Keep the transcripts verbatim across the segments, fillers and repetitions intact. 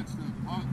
hot stuff. Hot.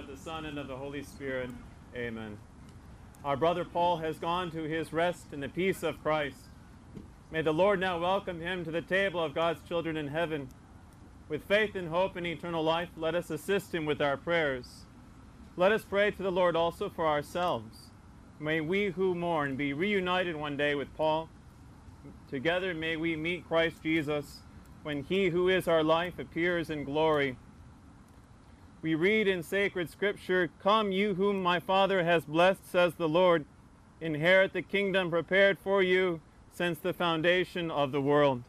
of the Son, and of the Holy Spirit. Amen. Our brother Paul has gone to his rest in the peace of Christ. May the Lord now welcome him to the table of God's children in heaven. With faith and hope in eternal life, let us assist him with our prayers. Let us pray to the Lord also for ourselves. May we who mourn be reunited one day with Paul. Together may we meet Christ Jesus when he who is our life appears in glory. We read in sacred scripture, "Come, you whom my Father has blessed, says the Lord, inherit the kingdom prepared for you since the foundation of the world."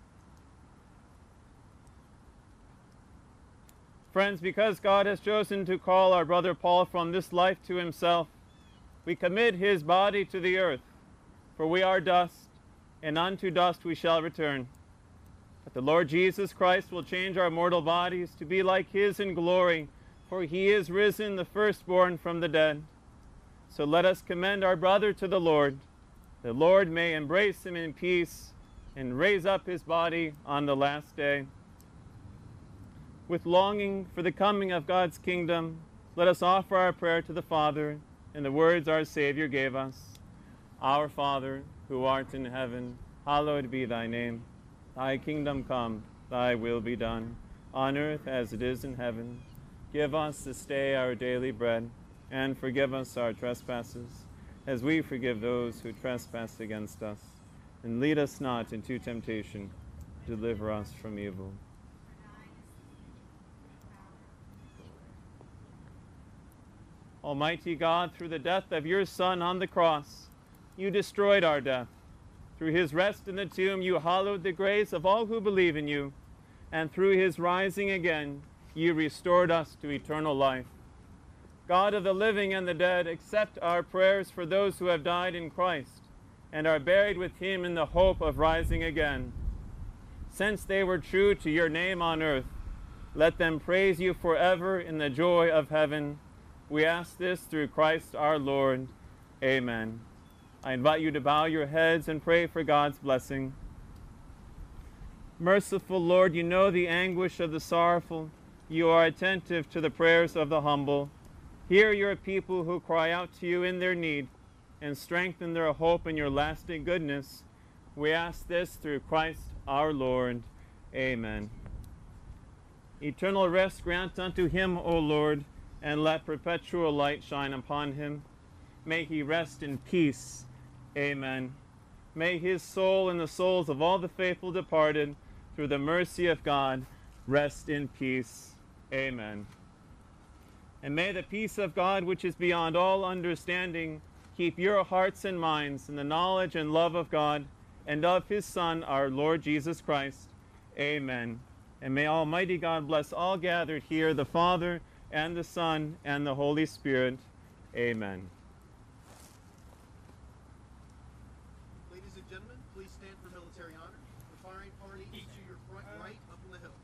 Friends, because God has chosen to call our brother Paul from this life to himself, we commit his body to the earth, for we are dust, and unto dust we shall return. But the Lord Jesus Christ will change our mortal bodies to be like his in glory, for he is risen, the firstborn from the dead. So let us commend our brother to the Lord. The Lord may embrace him in peace and raise up his body on the last day. With longing for the coming of God's kingdom, let us offer our prayer to the Father in the words our Savior gave us. Our Father, who art in heaven, hallowed be thy name. Thy kingdom come, thy will be done, on earth as it is in heaven. Give us this day our daily bread, and forgive us our trespasses, as we forgive those who trespass against us. And lead us not into temptation, deliver us from evil. Almighty God, through the death of your Son on the cross, you destroyed our death. Through his rest in the tomb, you hallowed the graves of all who believe in you. And through his rising again, you restored us to eternal life. God of the living and the dead, accept our prayers for those who have died in Christ and are buried with him in the hope of rising again. Since they were true to your name on earth, let them praise you forever in the joy of heaven. We ask this through Christ our Lord. Amen. I invite you to bow your heads and pray for God's blessing. Merciful Lord, you know the anguish of the sorrowful. You are attentive to the prayers of the humble. Hear your people who cry out to you in their need, and strengthen their hope in your lasting goodness. We ask this through Christ our Lord. Amen. Eternal rest grant unto him, O Lord, and let perpetual light shine upon him. May he rest in peace. Amen. May his soul and the souls of all the faithful departed, through the mercy of God, rest in peace. Amen. And may the peace of God, which is beyond all understanding, keep your hearts and minds in the knowledge and love of God and of his Son, our Lord Jesus Christ. Amen. And may Almighty God bless all gathered here, the Father, and the Son, and the Holy Spirit. Amen. Ladies and gentlemen, please stand for military honor. The firing party is to your front right up on the hill.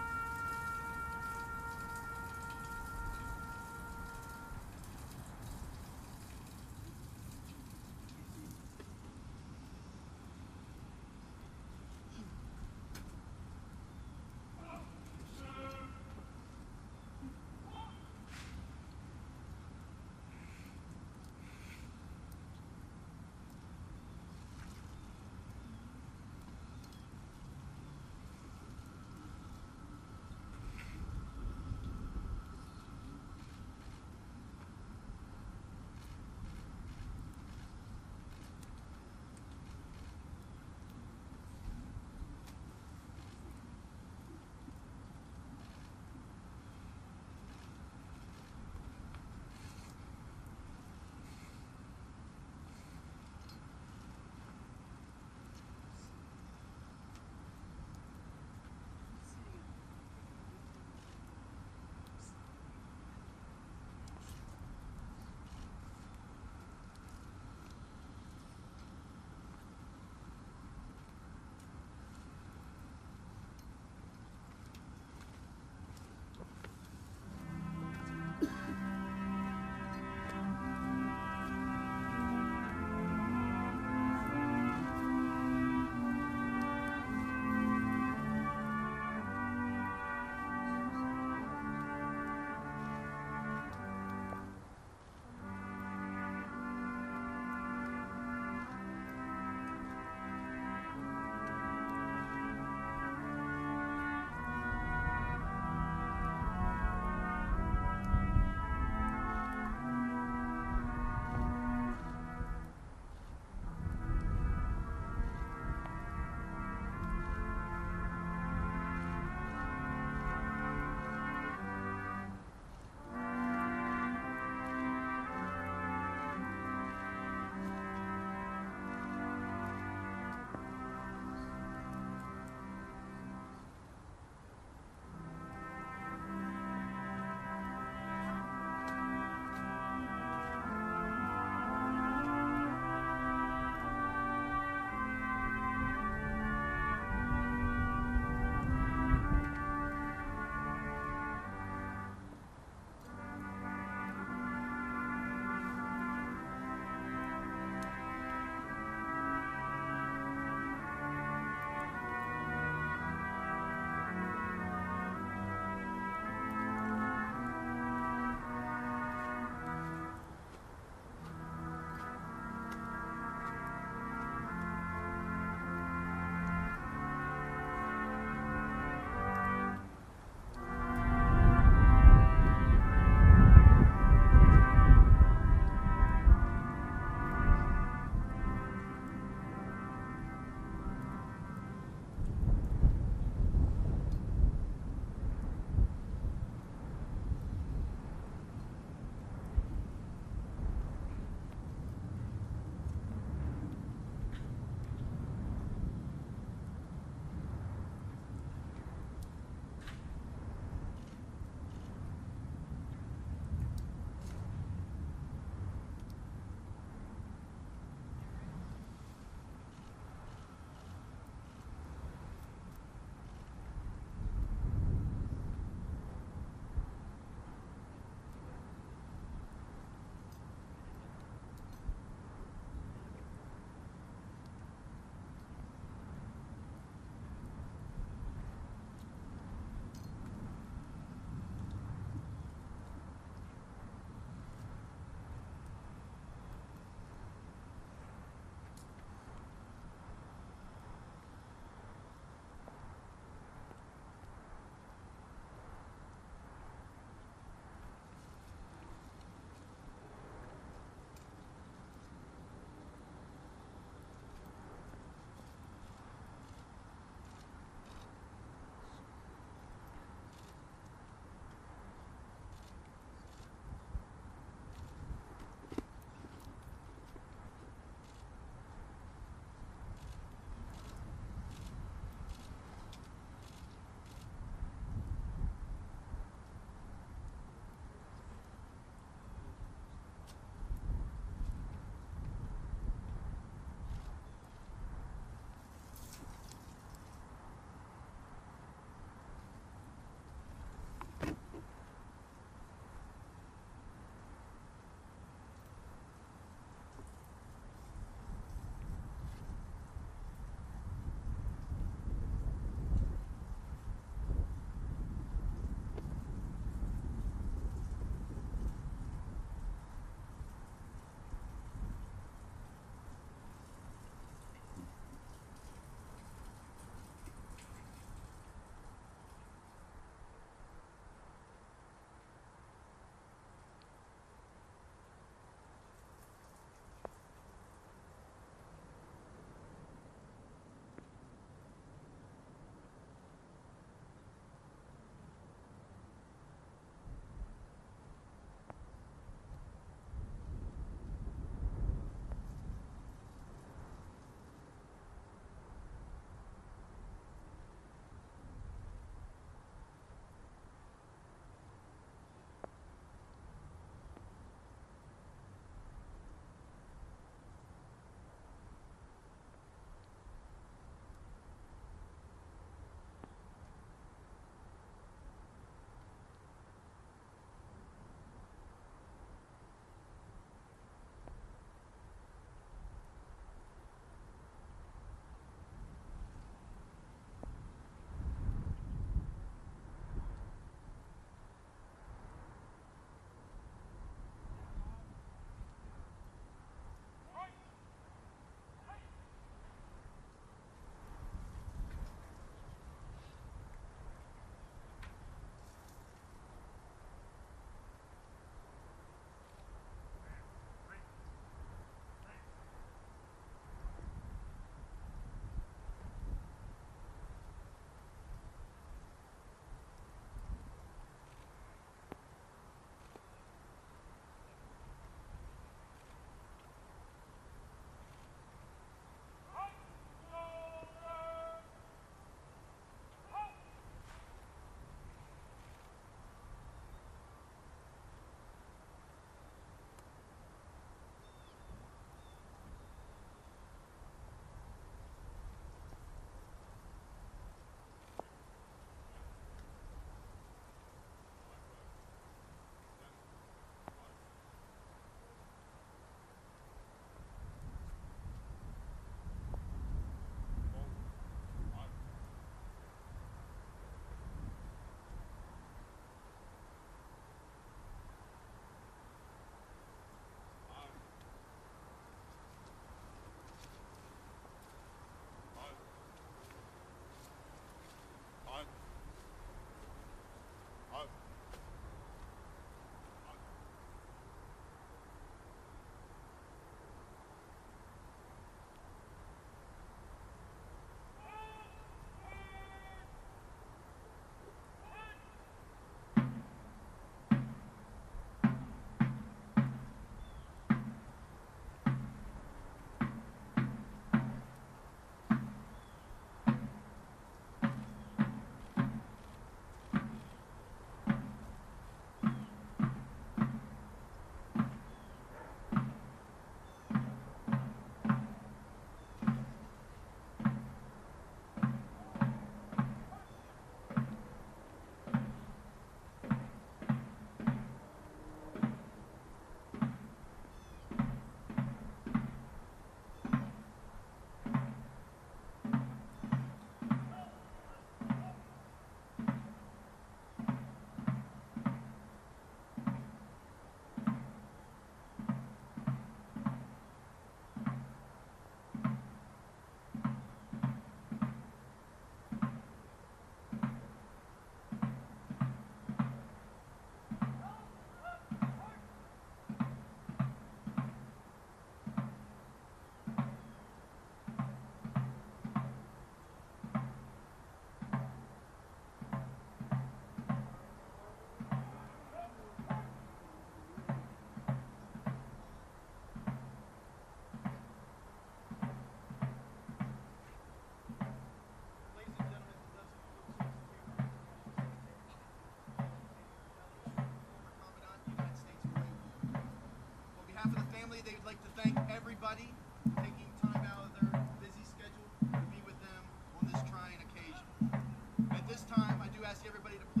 thank everybody for taking time out of their busy schedule to be with them on this trying occasion. At this time, I do ask everybody to please